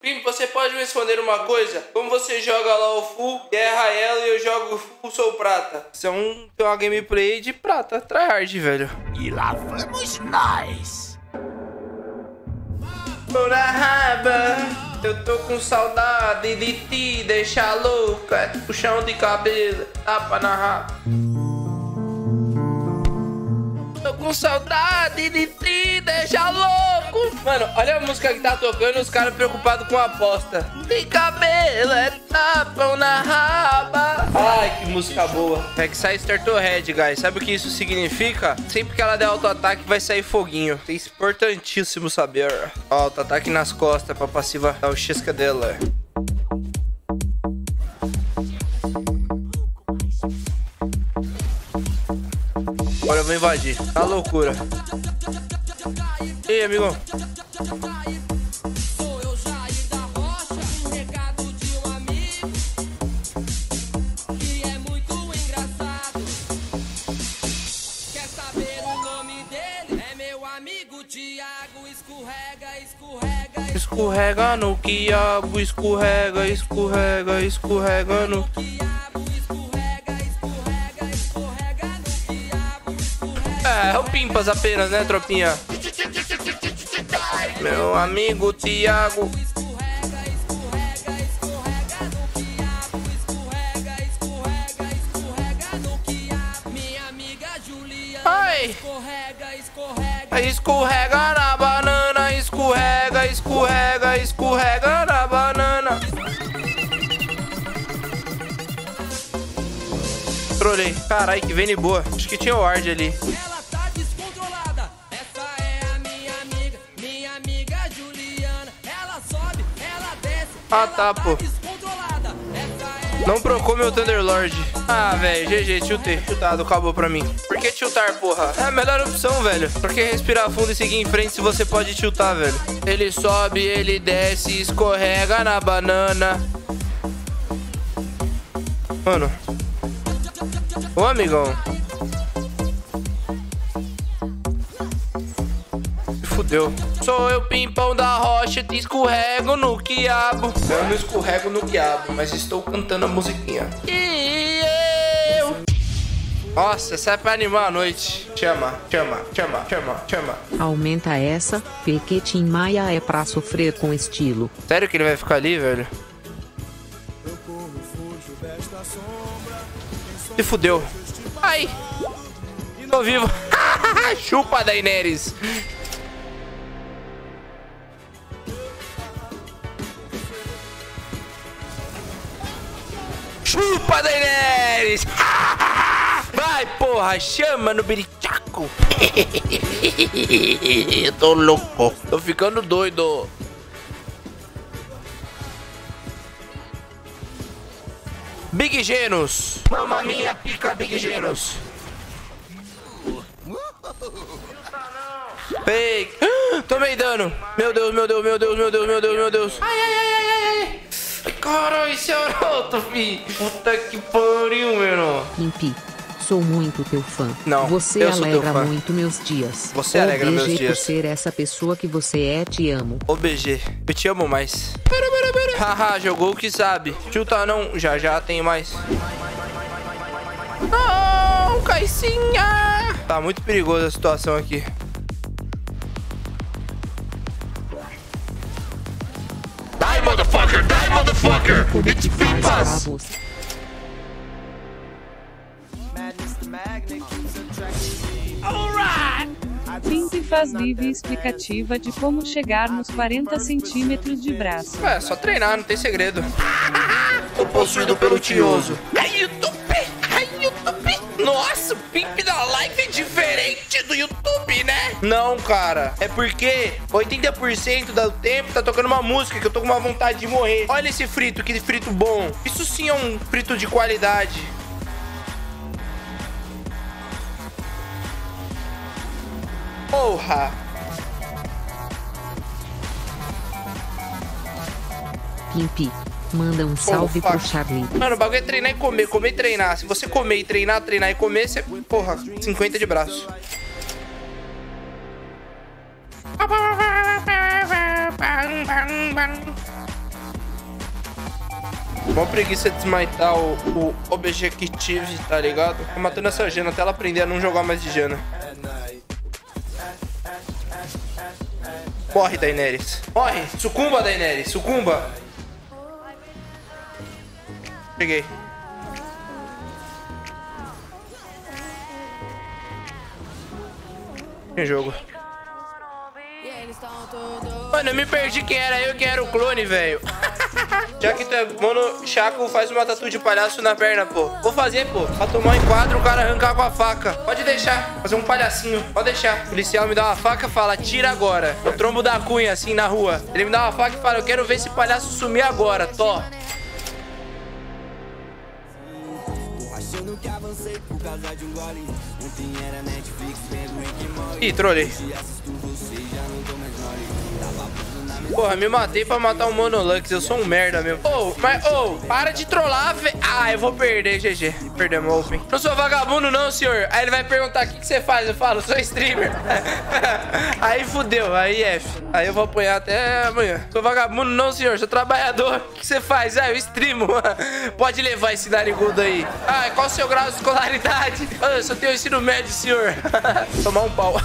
Pim, você pode me responder uma coisa? Como você joga lá o full, guerra ela e eu jogo full Sou Prata? Isso tem uma gameplay de prata, tryhard, velho. E lá vamos nós. Por a raba, eu tô com saudade de te deixar louca. Puxão de cabelo, tapa na raba. Tô com saudade de te deixar louco. Mano, olha a música que tá tocando, os caras preocupados com a aposta. De cabelo é tapão na raba. Ai, que música boa. Rek'Sai startou red, guys. Sabe o que isso significa? Sempre que ela der auto-ataque vai sair foguinho. É importantíssimo saber. Ó, auto-ataque nas costas pra passiva dar o xisca dela. Agora eu vou invadir. Tá loucura. Ei, amigão. Escorrega no quiabo, escorrega, escorrega, escorrega no é o Pimpas apenas, né, tropinha? Meu amigo Thiago. Ai! Escorrega na banana, escorrega, escorrega, escorrega na banana. Trolei. Carai, que vem de boa. Acho que tinha o ward ali. Ela tá descontrolada. Essa é a minha amiga Juliana. Ela sobe, ela desce. Ah, tá, pô. Descontrolada. Essa é Não procou meu Thunderlord. Ah, velho, GG, tiltei. Tiltado, acabou pra mim. Por que tiltar, porra? É a melhor opção, velho. Por que respirar fundo e seguir em frente se você pode tiltar, velho? Ele sobe, ele desce, escorrega na banana. Mano. Ô, amigão. Se fudeu. Sou eu, Pimpão da Rocha, te escorrego no quiabo. Eu não escorrego no quiabo, mas estou cantando a musiquinha. E eu... Nossa, essa é pra animar a noite. Chama, chama, chama, chama, chama. Aumenta essa, porque Tim Maia é pra sofrer com estilo. Sério que ele vai ficar ali, velho? Se fudeu. Ai! Tô vivo. Chupa, Daenerys. Chupa, Daenerys. Vai, porra. Chama no birichaco. Eu tô louco. Tô ficando doido. Big Genos. Mamma mia, pica Big Genos. Fake. Tomei dano. Meu Deus, meu Deus, meu Deus, meu Deus, meu Deus, meu Deus. Ai, ai, ai, ai, ai. Caralho, esse é roto, fi. Puta que pariu, meu. Pimpi, sou muito teu fã. Não, você eu sou teu alegra fã. muito meus dias. Você alegra meus OBG dias. por ser essa pessoa que você é, te amo. OBG, eu te amo mais. Haha, jogou o que sabe. Chuta não, já já tem mais. Não, Caicinha. Tá muito perigosa a situação aqui. Die, motherfucker! Die, motherfucker! It's Pimpas! Pimp faz livre explicativa de como chegar nos 40 centímetros de braço. É, só treinar, não tem segredo. Tô possuído pelo tioso. Ai, YouTube! Ai, YouTube! Nossa, o Pimp da live é diferente do YouTube, né? Não, cara. É porque 80% do tempo tá tocando uma música que eu tô com uma vontade de morrer. Olha esse frito, que frito bom. Isso sim é um frito de qualidade. Porra! Pimpi, manda um salve pro Charlie. Mano, o bagulho é treinar e comer, comer e treinar. Se você comer e treinar, treinar e comer, você, porra, 50 de braço. Mó preguiça de desmaitar o objective, tá ligado? Tô matando essa Jana até ela aprender a não jogar mais de Jana. Morre, Daenerys. Morre. Sucumba, Daenerys. Sucumba. Peguei. Tem jogo. Mano, eu me perdi quem era eu e quem era o clone, velho. Já que tu é mono Chaco, faz uma tatu de palhaço na perna, pô. Vou fazer, pô. Pra tomar um enquadro, o cara arrancar com a faca. Pode deixar. Fazer um palhacinho. Pode deixar. O policial me dá uma faca e fala, tira agora. O trombo da cunha, assim, na rua. Ele me dá uma faca e fala, eu quero ver esse palhaço sumir agora. Tó. Ih, trolei. Porra, me matei pra matar um Monolux. Eu sou um merda mesmo. Para de trollar, velho. Ah, eu vou perder, GG. Perdemos o Open. Não sou vagabundo não, senhor. Aí ele vai perguntar, o que você faz? Eu falo, sou streamer. Aí fudeu, aí F. Aí eu vou apanhar até amanhã. Sou vagabundo não, senhor. Sou trabalhador. O que você faz? Ah, eu streamo. Pode levar esse narigudo aí. Ah, qual o seu grau de escolaridade? Eu só tenho ensino médio, senhor. Tomar um pau.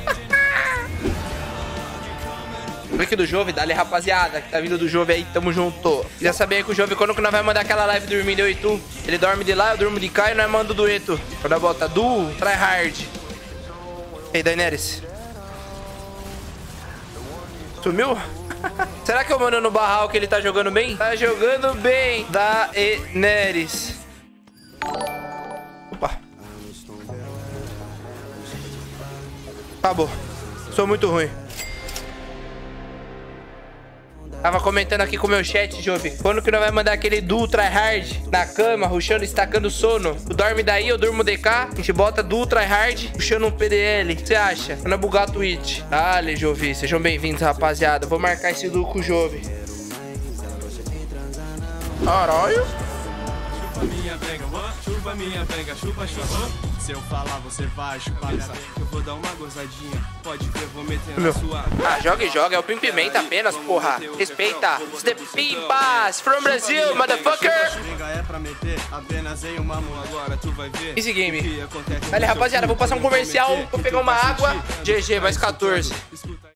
Link do Jove, dale rapaziada, que tá vindo do Jove aí, tamo junto. Queria saber aí com o Jove quando que nós vai mandar aquela live dormindo eu e tu. Ele dorme de lá, eu durmo de cá e nós manda o dueto. Quando bota do, try hard. Ei, Daenerys. Sumiu? Será que eu mando no barral que ele tá jogando bem? Tá jogando bem, Daenerys. Opa. Acabou. Sou muito ruim. Tava comentando aqui com o meu chat, Jove. Quando que nós vai mandar aquele duo tryhard na cama, rushando, estacando sono? Tu dorme daí, eu durmo DK. A gente bota duo tryhard, rushando um PDL. O que você acha? Quando bugar a Twitch. Dale, Jove. Sejam bem-vindos, rapaziada. Vou marcar esse duo com o Jove. Caralho. Chupa minha benga, chupa. Se eu falar, você vai chupar minha benga. Eu vou dar uma gozadinha. Pode ver, vou meter na sua. Ah, joga e joga. É o Pimpimenta apenas, porra. Respeita. It's the Pimpas from Brazil, motherfucker. É pra meter apenas em uma mão. Agora tu vai ver. Easy game. Olha, rapaziada, vou passar um comercial. Vou pegar uma água. GG, mais 14.